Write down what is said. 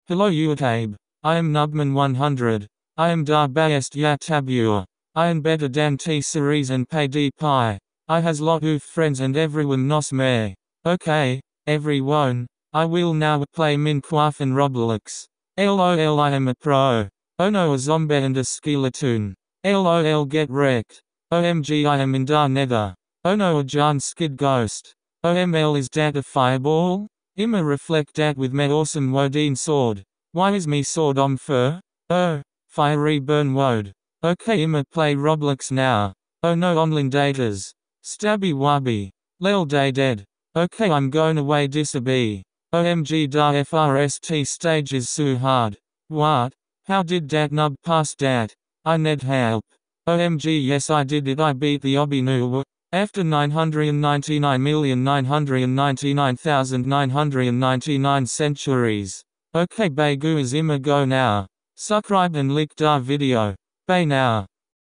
Hello YouTube. I am Nubman100. I am da best ya tabur. I am better than T series and pay D pie. I has lot of friends and everyone knows me. Okay, everyone. I will now play Minecraft and Roblox. LOL I am a pro. Oh no, a zombie and a skeleton. LOL get wrecked. OMG I am in da nether. Oh no, a giant skid ghost. OML is dat a fireball? Ima reflect dat with me awesome Woden sword. Why is me sword on fur? Oh, fiery burn wode. Okay Ima play Roblox now. Oh no online datas. Stabby wubby. Lel day dead. Okay I'm going away disaby. OMG da FRST stage is so hard. What? How did dat nub pass dat? I need help. OMG yes I did it I beat the obby new. After 999,999,999 centuries. Okay Bagu is Ima go now. Subscribe and like da video. Bye now.